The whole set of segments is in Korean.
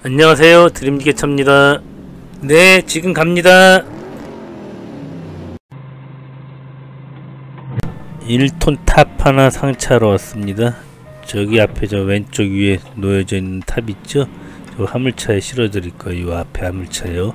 안녕하세요, 드림지게차입니다. 네, 지금 갑니다. 1톤 탑 하나 상차하러 왔습니다. 저기 앞에 저 왼쪽 위에 놓여져 있는 탑 있죠? 저 화물차에 실어 드릴 거예요. 요 앞에 화물차요.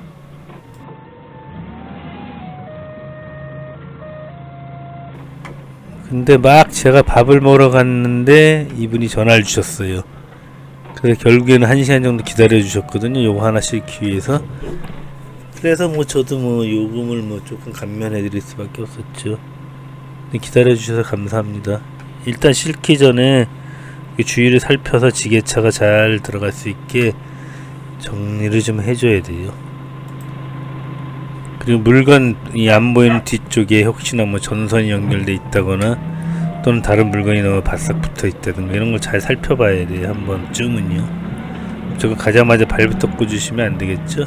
근데 막 제가 밥을 먹으러 갔는데 이분이 전화를 주셨어요. 그래서 결국에는 1시간 정도 기다려 주셨거든요. 요거 하나 싣기 위해서. 그래서 뭐 저도 뭐 요금을 뭐 조금 감면해 드릴 수밖에 없었죠. 기다려 주셔서 감사합니다. 일단 싣기 전에 주위를 살펴서 지게차가 잘 들어갈 수 있게 정리를 좀 해줘야 돼요. 그리고 물건이 안 보이는 뒤쪽에 혹시나 뭐 전선이 연결돼 있다거나 또는 다른 물건이 너무 바싹 붙어 있다든가 이런 걸 잘 살펴봐야 돼요. 한 번쯤은요. 저거 가자마자 발부터 꽂으시면 안 되겠죠?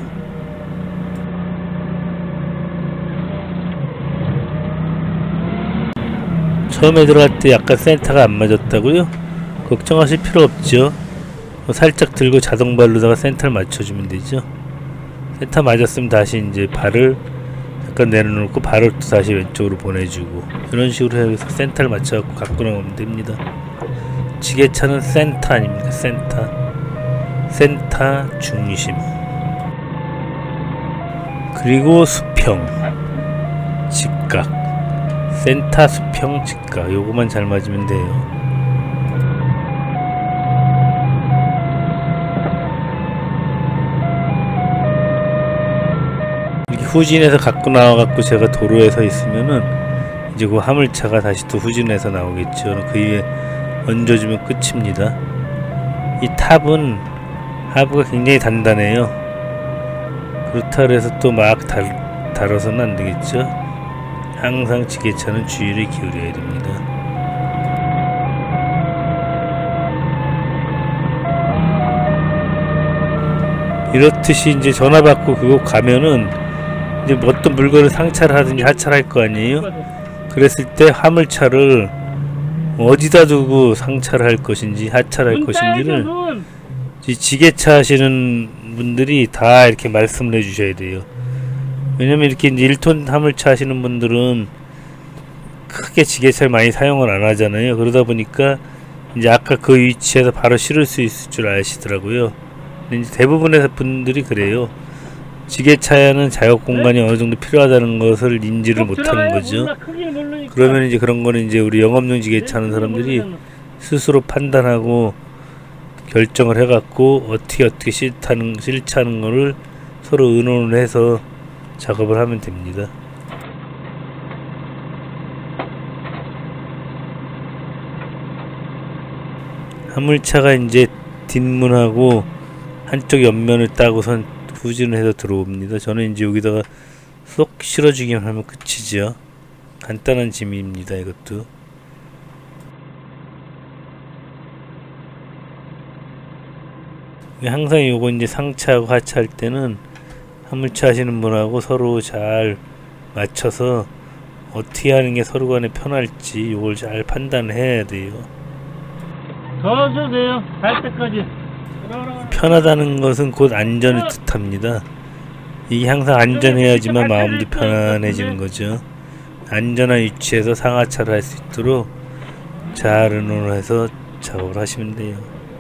처음에 들어갈 때 약간 센터가 안 맞았다고요? 걱정하실 필요 없죠. 살짝 들고 자동발로다가 센터를 맞춰주면 되죠. 센터 맞았으면 다시 이제 발을 약간 내려놓고 발을 또 다시 왼쪽으로 보내주고 이런 식으로 해서 센터를 맞춰갖고 갖고 나오면 됩니다. 지게차는 센터 아닙니까? 센터 중심. 그리고 수평, 직각, 센터 수평 직각, 요거만 잘 맞으면 돼요. 후진해서 갖고 나와갖고 제가 도로에 서 있으면은 이제 그 화물차가 다시 또 후진해서 나오겠죠. 그 위에 얹어주면 끝입니다. 이 탑은 하부가 굉장히 단단해요. 그렇다 그래서 또 막 다뤄서는 안 되겠죠. 항상 지게차는 주의를 기울여야 됩니다. 이렇듯이 이제 전화 받고 그거 가면은 이제 어떤 물건을 상차를 하든지 하차를 할 거 아니에요? 그랬을 때 화물차를 어디다 두고 상차를 할 것인지 하차를 할 것인지를 지게차 하시는 분들이 다 이렇게 말씀을 해 주셔야 돼요. 왜냐면 이렇게 이제 1톤 화물차 하시는 분들은 크게 지게차를 많이 사용을 안 하잖아요. 그러다 보니까 이제 아까 그 위치에서 바로 실을 수 있을 줄 아시더라고요. 근데 이제 대부분의 분들이 그래요. 지게차에는 자격 공간이 어느 정도 필요하다는 것을 인지를 못하는 거죠. 그러면 이제 그런 거는 이제 우리 영업용 지게차 하는 사람들이 스스로 판단하고 결정을 해갖고 어떻게 실차하는 거를 서로 의논을 해서 작업을 하면 됩니다. 화물차가 이제 뒷문하고 한쪽 옆면을 따고선 후진을 해서 들어옵니다. 저는 이제 여기다가 쏙 실어주기만 하면 끝이죠. 간단한 짐입니다. 이것도. 항상 요거 이제 상차하고 하차할 때는 화물차 하시는 분하고 서로 잘 맞춰서 어떻게 하는 게 서로 간에 편할지 요걸 잘 판단해야 돼요. 더 주세요. 갈 때까지. 편하다는 것은 곧 안전을 뜻합니다. 이게 항상 안전해야지만 마음도 편안해지는 거죠. 안전한 위치에서 상하차를 할 수 있도록 잘 의논을 해서 작업을 하시면 돼요.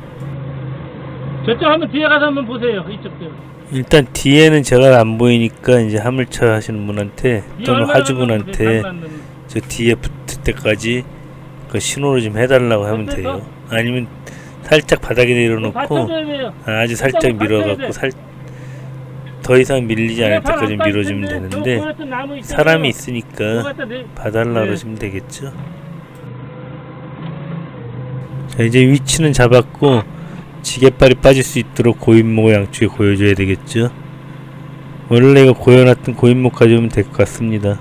저쪽 한번 뒤에 가서 한번 보세요. 이쪽도. 일단 뒤에는 제가 안 보이니까 이제 화물차 하시는 분한테 또는 화주분한테 저 뒤에 붙을 때까지 그 신호를 좀 해달라고 하면 돼요. 아니면 살짝 바닥에 내려놓고 아주 살짝 밀어갖고 더 이상 밀리지 않을 때까지 밀어주면 되는데 사람이 있으니까 봐달라고 그러시면 되겠죠. 자, 이제 위치는 잡았고 지게발이 빠질 수 있도록 고인목을 양쪽에 고여줘야 되겠죠. 원래 이거 고여놨던 고인목 가져오면 될 것 같습니다.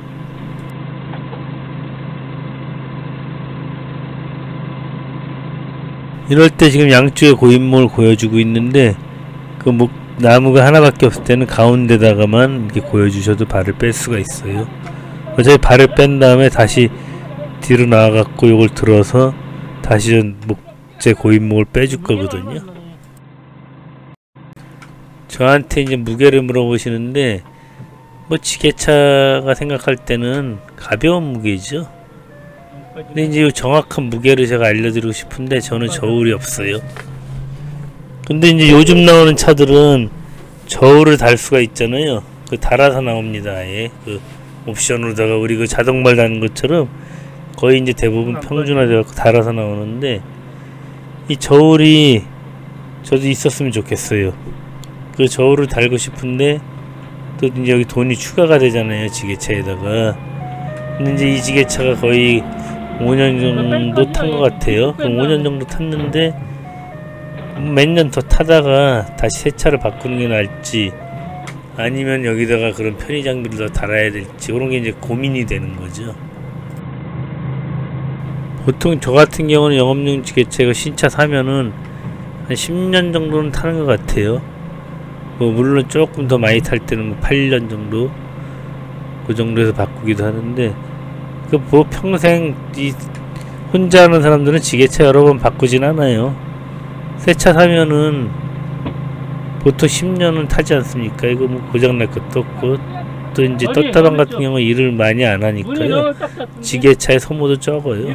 이럴 때 지금 양쪽에 고인목을 고여주고 있는데 그 나무가 하나밖에 없을 때는 가운데다가만 이렇게 고여주셔도 발을 뺄 수가 있어요. 어차피 발을 뺀 다음에 다시 뒤로 나와갖고 이걸 들어서 다시 제 고인목을 빼줄 거거든요. 저한테 이제 무게를 물어보시는데 뭐 지게차가 생각할 때는 가벼운 무게죠. 근데 이제 정확한 무게를 제가 알려드리고 싶은데 저는 저울이 없어요. 근데 이제 요즘 나오는 차들은 저울을 달 수가 있잖아요. 그 달아서 나옵니다. 아예 그 옵션으로다가 우리 그 자동발 다는 것처럼 거의 이제 대부분 평준화되어 갖고 달아서 나오는데, 이 저울이 저도 있었으면 좋겠어요. 그 저울을 달고 싶은데 또 이제 여기 돈이 추가가 되잖아요, 지게차에다가. 근데 이제 이 지게차가 거의 5년 정도 탄 것 같아요. 그럼 5년 정도 탔는데 몇 년 더 타다가 다시 새 차를 바꾸는 게 나을지, 아니면 여기다가 그런 편의 장비를 더 달아야 될지, 그런 게 이제 고민이 되는 거죠. 보통 저 같은 경우는 영업용 지게차가 신차 사면은 한 10년 정도는 타는 것 같아요. 뭐 물론 조금 더 많이 탈 때는 뭐 8년 정도, 그 정도에서 바꾸기도 하는데, 그 뭐 평생 이 혼자 하는 사람들은 지게차 여러 번 바꾸진 않아요. 새 차 사면은 보통 10년은 타지 않습니까? 이거 뭐 고장날 것도 없고, 또 이제 떴다방 같은 경우 일을 많이 안 하니까요. 지게차의 소모도 적어요.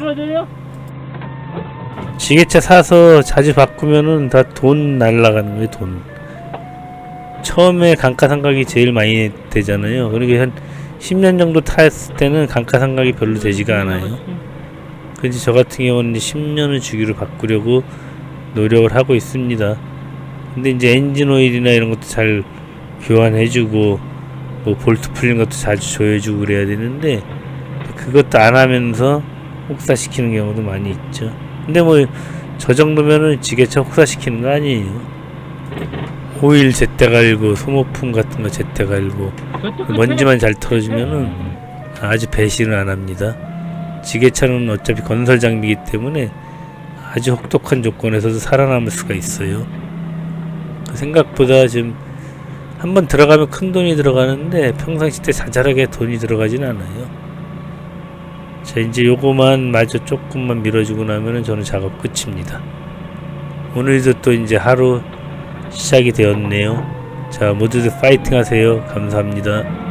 지게차 사서 자주 바꾸면은 다 돈 날라가는 거예요, 돈. 처음에 감가상각이 제일 많이 되잖아요. 그러니까 한 10년 정도 탔을 때는 감가상각이 별로 되지가 않아요. 그래서 저 같은 경우는 이제 10년을 주기로 바꾸려고 노력을 하고 있습니다. 근데 이제 엔진 오일이나 이런 것도 잘 교환해주고, 뭐 볼트 풀린 것도 자주 조여주고 그래야 되는데, 그것도 안 하면서 혹사시키는 경우도 많이 있죠. 근데 뭐 저 정도면은 지게차 혹사시키는 거 아니에요. 오일 제때 갈고 소모품 같은 거 제때 갈고 먼지만 잘 털어주면은 아주 배신을 안 합니다. 지게차는 어차피 건설 장비이기 때문에 아주 혹독한 조건에서도 살아남을 수가 있어요. 생각보다 지금 한번 들어가면 큰 돈이 들어가는데 평상시 때 자잘하게 돈이 들어가진 않아요. 자, 이제 요거만 마저 조금만 밀어주고 나면은 저는 작업 끝입니다. 오늘도 또 이제 하루 시작이 되었네요. 자, 모두들 파이팅 하세요. 감사합니다.